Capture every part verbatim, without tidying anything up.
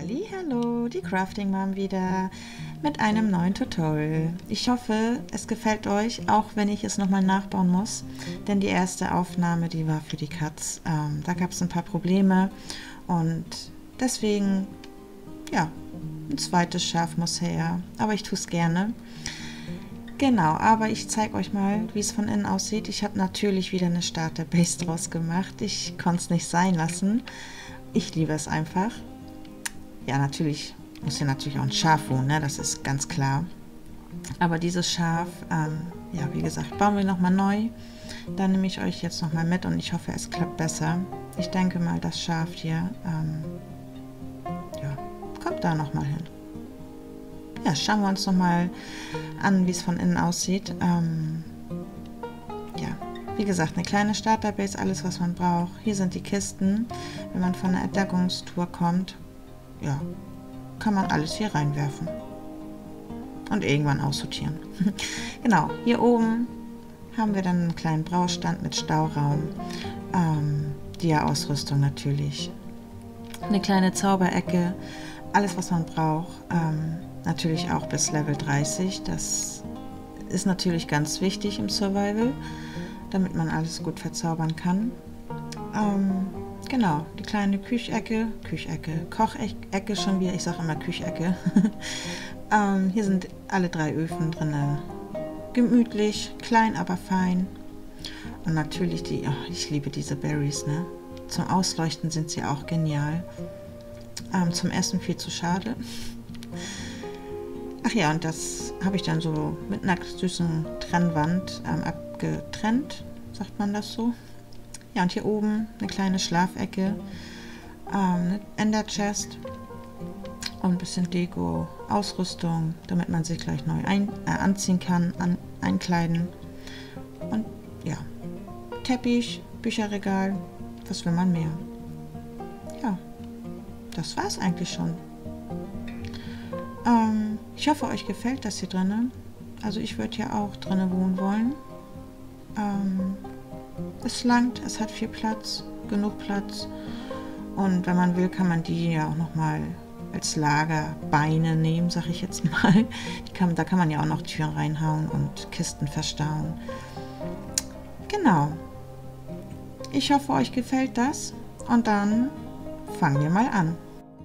Hallo, die Crafting Mom wieder mit einem neuen Tutorial. Ich hoffe, es gefällt euch, auch wenn ich es nochmal nachbauen muss, denn die erste Aufnahme, die war für die Katz. Ähm, da gab es ein paar Probleme und deswegen, ja, ein zweites Schaf muss her, aber ich tue es gerne. Genau, aber ich zeige euch mal, wie es von innen aussieht. Ich habe natürlich wieder eine Starter-Base draus gemacht. Ich konnte es nicht sein lassen. Ich liebe es einfach. Ja, natürlich muss hier natürlich auch ein Schaf wohnen, ne? Das ist ganz klar. Aber dieses Schaf, ähm, ja, wie gesagt, bauen wir nochmal neu. Da nehme ich euch jetzt nochmal mit und ich hoffe, es klappt besser. Ich denke mal, das Schaf hier, ähm, ja, kommt da nochmal hin. Ja, schauen wir uns nochmal an, wie es von innen aussieht. Ähm, ja, wie gesagt, eine kleine Starterbase, alles was man braucht. Hier sind die Kisten. Wenn man von einer Entdeckungstour kommt, ja, kann man alles hier reinwerfen und irgendwann aussortieren. Genau, hier oben haben wir dann einen kleinen Braustand mit Stauraum, ähm, Dia-Ausrüstung natürlich, eine kleine Zauberecke, alles was man braucht, ähm, natürlich auch bis Level dreißig. Das ist natürlich ganz wichtig im Survival, damit man alles gut verzaubern kann. Ähm, Genau, die kleine Küchecke, Küchecke, Kochecke schon wieder, ich sage immer Küchecke. ähm, hier sind alle drei Öfen drin, gemütlich, klein aber fein. Und natürlich die, oh, ich liebe diese Berries, ne? Zum Ausleuchten sind sie auch genial. Ähm, zum Essen viel zu schade. Ach ja, und das habe ich dann so mit einer süßen Trennwand ähm, abgetrennt, sagt man das so? Ja, und hier oben eine kleine Schlafecke, ähm, eine Ender Chest und ein bisschen Deko, Ausrüstung, damit man sich gleich neu ein, äh, anziehen kann, an, einkleiden. Und ja, Teppich, Bücherregal, was will man mehr? Ja, das war's eigentlich schon. Ähm, ich hoffe, euch gefällt das hier drinnen. Also ich würde ja auch drinnen wohnen wollen. Ähm, Es langt, es hat viel Platz, genug Platz und wenn man will, kann man die ja auch nochmal als Lagerbeine nehmen, sag ich jetzt mal. Die kann, da kann man ja auch noch Türen reinhauen und Kisten verstauen. Genau. Ich hoffe, euch gefällt das und dann fangen wir mal an.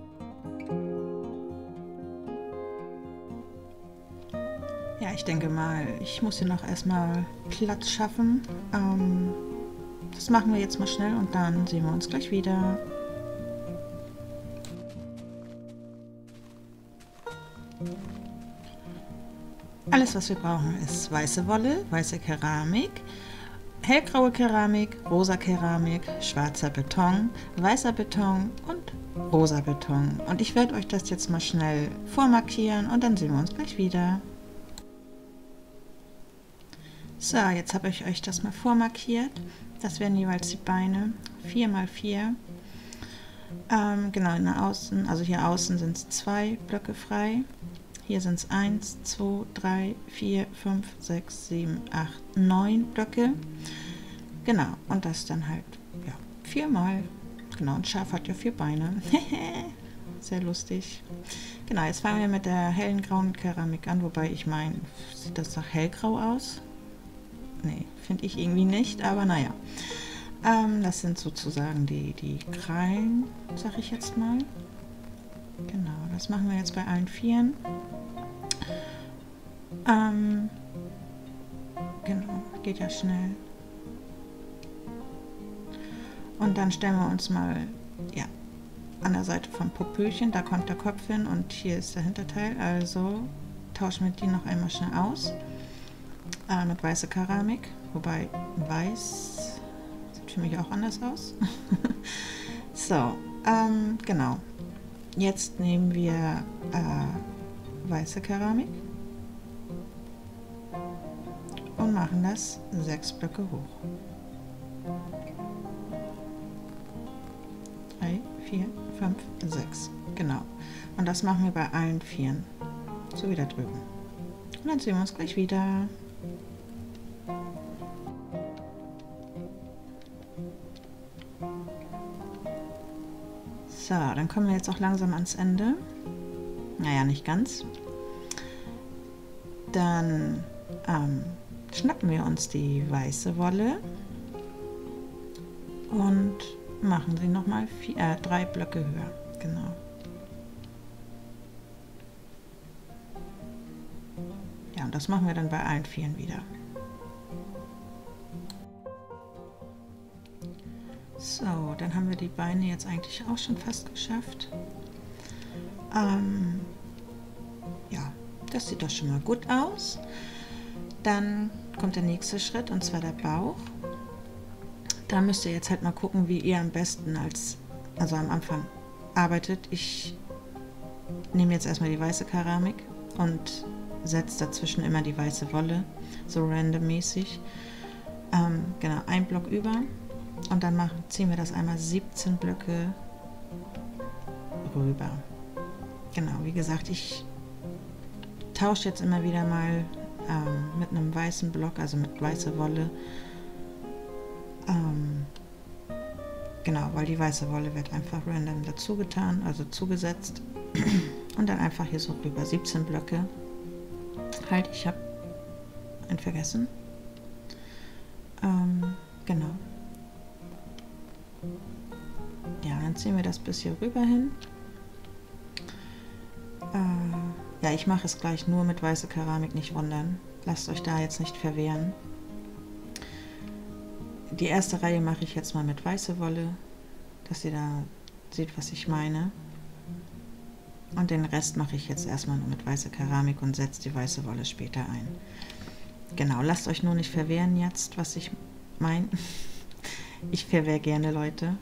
Ja, ich denke mal, ich muss hier noch erstmal Platz schaffen. Ähm, das machen wir jetzt mal schnell und dann sehen wir uns gleich wieder. Alles, was wir brauchen, ist weiße Wolle, weiße Keramik, hellgraue Keramik, rosa Keramik, schwarzer Beton, weißer Beton und rosa Beton. Und ich werde euch das jetzt mal schnell vormarkieren und dann sehen wir uns gleich wieder. So, jetzt habe ich euch das mal vormarkiert. Das wären jeweils die Beine, vier mal vier. Ähm, genau, in der Außen, also hier außen sind es zwei Blöcke frei. Hier sind es eins, zwei, drei, vier, fünf, sechs, sieben, acht, neun Blöcke. Genau, und das dann halt, ja, viermal. Genau, ein Schaf hat ja vier Beine. Sehr lustig. Genau, jetzt fangen wir mit der hellen grauen Keramik an, wobei ich meine, sieht das nach hellgrau aus? Nee, finde ich irgendwie nicht, aber naja. Ähm, das sind sozusagen die, die Krallen, sag ich jetzt mal. Genau, das machen wir jetzt bei allen Vieren. Ähm, genau, geht ja schnell. Und dann stellen wir uns mal, ja, an der Seite vom Popöchen, da kommt der Kopf hin und hier ist der Hinterteil. Also tauschen wir die noch einmal schnell aus. Äh, mit weißer Keramik, wobei weiß sieht für mich auch anders aus. So, ähm, genau. Jetzt nehmen wir äh, weiße Keramik und machen das sechs Blöcke hoch. drei, vier, fünf, sechs. Genau. Und das machen wir bei allen Vieren. So wie da drüben. Und dann sehen wir uns gleich wieder. So, dann kommen wir jetzt auch langsam ans Ende. Naja, nicht ganz. Dann ähm, schnappen wir uns die weiße Wolle und machen sie nochmal äh, drei Blöcke höher. Genau. Ja, und das machen wir dann bei allen Vieren wieder. So, dann haben wir die Beine jetzt eigentlich auch schon fast geschafft. Ähm, ja, das sieht doch schon mal gut aus. Dann kommt der nächste Schritt, und zwar der Bauch. Da müsst ihr jetzt halt mal gucken, wie ihr am besten als, also am Anfang arbeitet. Ich nehme jetzt erstmal die weiße Keramik und setze dazwischen immer die weiße Wolle, so randommäßig. Ähm, genau, ein Block über. Und dann machen, ziehen wir das einmal siebzehn Blöcke rüber. Genau, wie gesagt, ich tausche jetzt immer wieder mal ähm, mit einem weißen Block, also mit weißer Wolle. Ähm, genau, weil die weiße Wolle wird einfach random dazu getan, also zugesetzt. Und dann einfach hier so rüber, siebzehn Blöcke. Halt, ich habe einen vergessen. Ähm, genau. Ja, dann ziehen wir das bis hier rüber hin. Äh, ja, ich mache es gleich nur mit weißer Keramik, nicht wundern. Lasst euch da jetzt nicht verwehren. Die erste Reihe mache ich jetzt mal mit weißer Wolle, dass ihr da seht, was ich meine. Und den Rest mache ich jetzt erstmal nur mit weißer Keramik und setze die weiße Wolle später ein. Genau, lasst euch nur nicht verwehren jetzt, was ich meine. Ich verwehre gerne Leute.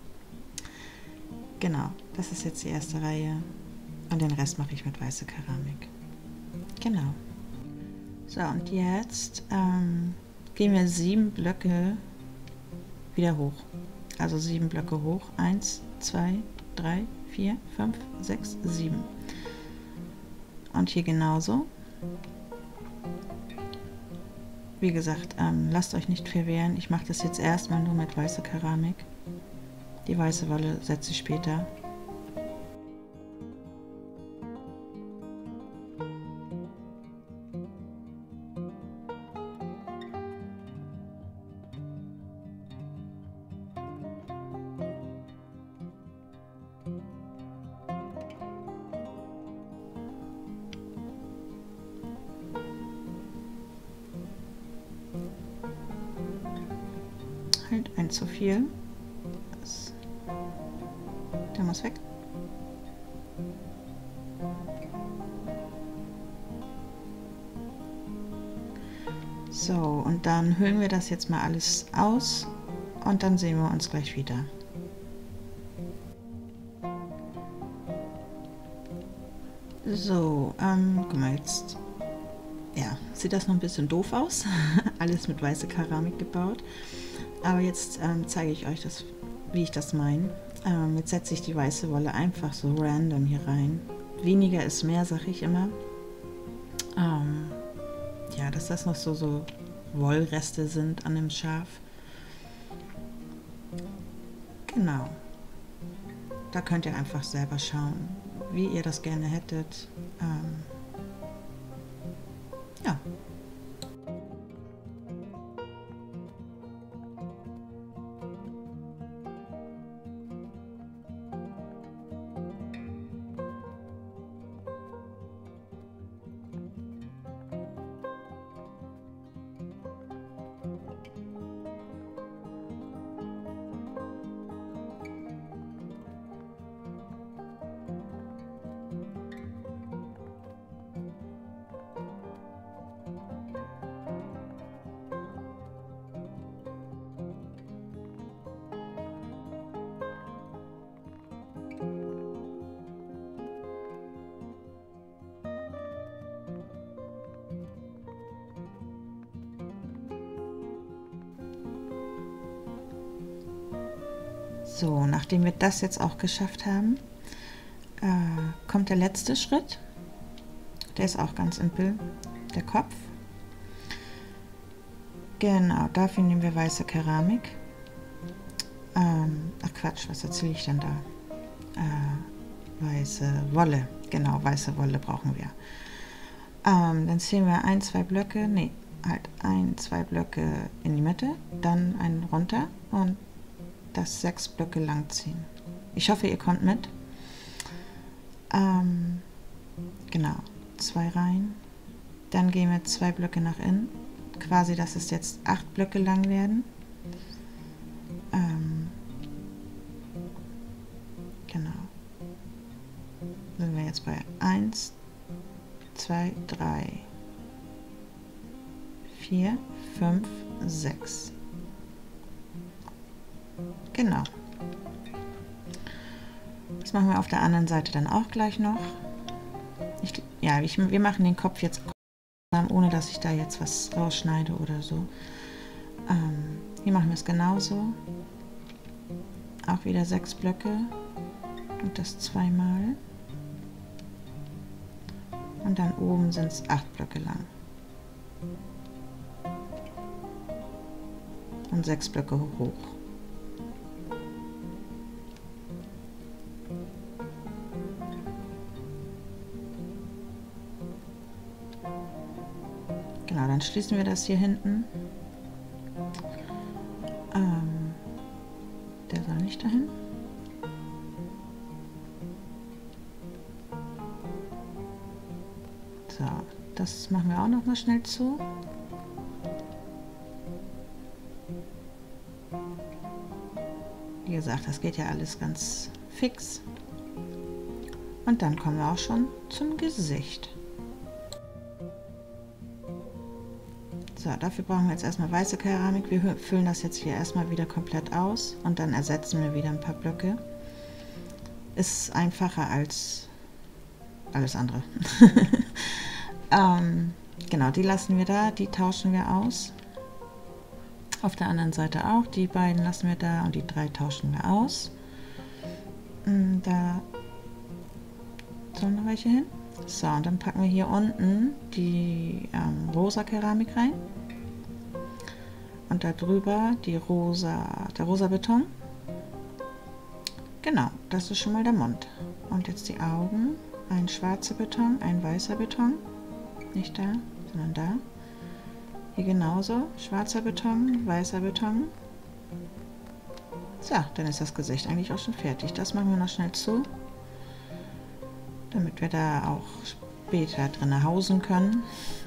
Genau, das ist jetzt die erste Reihe. Und den Rest mache ich mit weißer Keramik. Genau. So, und jetzt ähm, gehen wir sieben Blöcke wieder hoch. Also sieben Blöcke hoch. Eins, zwei, drei, vier, fünf, sechs, sieben. Und hier genauso. Wie gesagt, ähm, lasst euch nicht verwehren. Ich mache das jetzt erstmal nur mit weißer Keramik. Die weiße Wolle setze ich später. Halt ein zu viel. Das, der muss weg. So, und dann hüllen wir das jetzt mal alles aus und dann sehen wir uns gleich wieder. So, ähm, guck mal jetzt. Ja, sieht das noch ein bisschen doof aus. Alles mit weißer Keramik gebaut. Aber jetzt ähm, zeige ich euch, das, wie ich das meine. Ähm, jetzt setze ich die weiße Wolle einfach so random hier rein. Weniger ist mehr, sage ich immer. Ähm, ja, dass das noch so, so Wollreste sind an dem Schaf. Genau. Da könnt ihr einfach selber schauen, wie ihr das gerne hättet. Ähm, ja. So, nachdem wir das jetzt auch geschafft haben, äh, kommt der letzte Schritt. Der ist auch ganz simpel, der Kopf. Genau, dafür nehmen wir weiße Keramik. Ähm, ach Quatsch, was erzähle ich denn da? äh, weiße Wolle. Genau, weiße Wolle brauchen wir. Ähm, dann ziehen wir ein, zwei Blöcke, nee, halt ein, zwei Blöcke in die Mitte, dann einen runter und das sechs Blöcke lang ziehen. Ich hoffe, ihr kommt mit. Ähm, genau, zwei rein. Dann gehen wir zwei Blöcke nach innen. Quasi, dass es jetzt acht Blöcke lang werden. Ähm, genau. Sind wir jetzt bei eins, zwei, drei, vier, fünf, sechs. Genau. Das machen wir auf der anderen Seite dann auch gleich noch. Ich, ja, ich, wir machen den Kopf jetzt ohne, dass ich da jetzt was rausschneide oder so. Ähm, hier machen wir es genauso. Auch wieder sechs Blöcke und das zweimal. Und dann oben sind es acht Blöcke lang. Und sechs Blöcke hoch. Genau, dann schließen wir das hier hinten. Ähm, der soll nicht dahin. So, das machen wir auch noch mal schnell zu. Wie gesagt, das geht ja alles ganz fix. Und dann kommen wir auch schon zum Gesicht. So, dafür brauchen wir jetzt erstmal weiße Keramik. Wir füllen das jetzt hier erstmal wieder komplett aus und dann ersetzen wir wieder ein paar Blöcke. Ist einfacher als alles andere. ähm, genau, die lassen wir da, die tauschen wir aus. Auf der anderen Seite auch, die beiden lassen wir da und die drei tauschen wir aus. Da sollen noch welche hin. So, und dann packen wir hier unten die ähm, rosa Keramik rein. Und darüber die rosa, der rosa Beton. Genau, das ist schon mal der Mund. Und jetzt die Augen. Ein schwarzer Beton, ein weißer Beton. Nicht da, sondern da. Hier genauso. Schwarzer Beton, weißer Beton. So, dann ist das Gesicht eigentlich auch schon fertig. Das machen wir noch schnell zu, damit wir da auch später drin hausen können.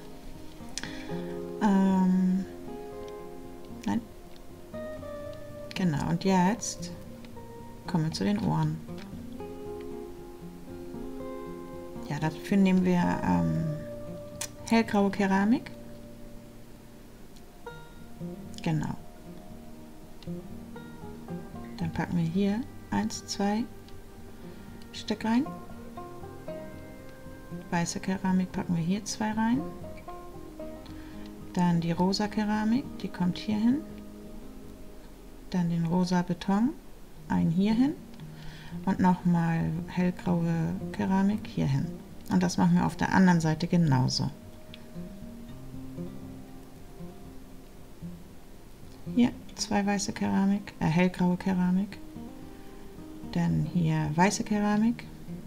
Ähm, nein. Genau, und jetzt kommen wir zu den Ohren. Ja, dafür nehmen wir ähm, hellgraue Keramik. Genau. Dann packen wir hier eins, zwei Stück rein. Weiße Keramik packen wir hier zwei rein. Dann die rosa Keramik, die kommt hier hin. Dann den rosa Beton, ein hier hin. Und nochmal hellgraue Keramik hier hin. Und das machen wir auf der anderen Seite genauso. Hier zwei weiße Keramik, äh, hellgraue Keramik. Dann hier weiße Keramik.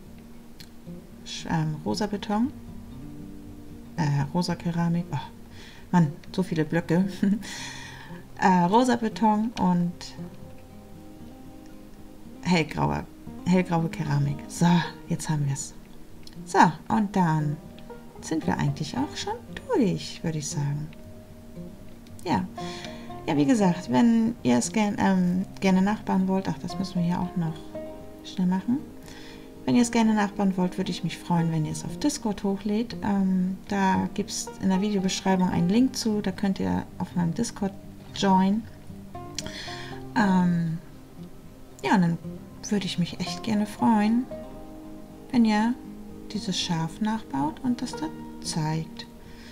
Ähm, rosa Beton, äh, rosa Keramik, oh, Mann, so viele Blöcke, äh, rosa Beton und hellgraue, hellgraue Keramik. So, jetzt haben wir es. So, und dann sind wir eigentlich auch schon durch, würde ich sagen. Ja, ja, wie gesagt, wenn ihr es gern, ähm, gerne nachbauen wollt, ach, das müssen wir hier auch noch schnell machen. Wenn ihr es gerne nachbauen wollt, würde ich mich freuen, wenn ihr es auf Discord hochlädt. Ähm, da gibt es in der Videobeschreibung einen Link zu, da könnt ihr auf meinem Discord joinen. Ähm, ja, und dann würde ich mich echt gerne freuen, wenn ihr dieses Schaf nachbaut und das da zeigt.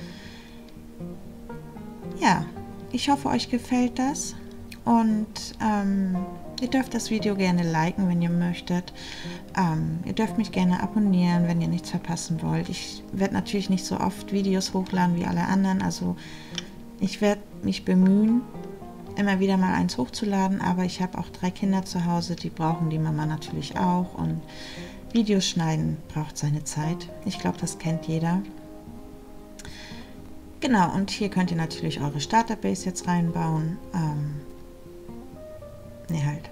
Ja, ich hoffe, euch gefällt das und ähm, ihr dürft das Video gerne liken, wenn ihr möchtet. Ähm, ihr dürft mich gerne abonnieren, wenn ihr nichts verpassen wollt. Ich werde natürlich nicht so oft Videos hochladen wie alle anderen, also ich werde mich bemühen, immer wieder mal eins hochzuladen, aber ich habe auch drei Kinder zu Hause, die brauchen die Mama natürlich auch und Videos schneiden braucht seine Zeit. Ich glaube, das kennt jeder. Genau, und hier könnt ihr natürlich eure Starterbase jetzt reinbauen. Ähm, ne, halt.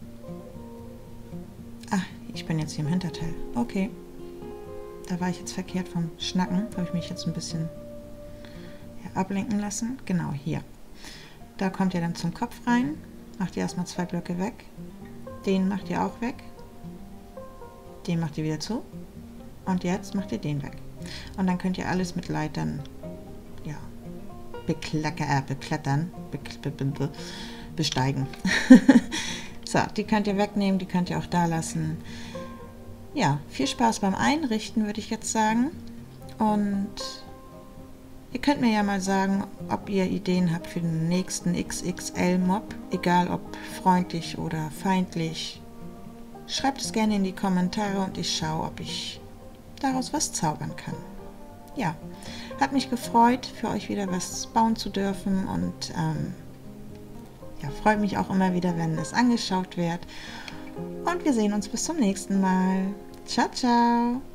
Ach, ich bin jetzt hier im Hinterteil. Okay. Da war ich jetzt verkehrt vom Schnacken. Da habe ich mich jetzt ein bisschen ja, ablenken lassen. Genau, hier. Da kommt ihr dann zum Kopf rein. Macht ihr erstmal zwei Blöcke weg. Den macht ihr auch weg. Den macht ihr wieder zu. Und jetzt macht ihr den weg. Und dann könnt ihr alles mit Leitern ja, beklacker, äh, beklettern, be, be, be, besteigen. So, die könnt ihr wegnehmen, die könnt ihr auch da lassen. Ja, viel Spaß beim Einrichten, würde ich jetzt sagen. Und ihr könnt mir ja mal sagen, ob ihr Ideen habt für den nächsten X X L-Mob, egal ob freundlich oder feindlich. Schreibt es gerne in die Kommentare und ich schaue, ob ich daraus was zaubern kann. Ja, hat mich gefreut, für euch wieder was bauen zu dürfen und ähm, ja, freut mich auch immer wieder, wenn es angeschaut wird. Und wir sehen uns bis zum nächsten Mal. Ciao, ciao!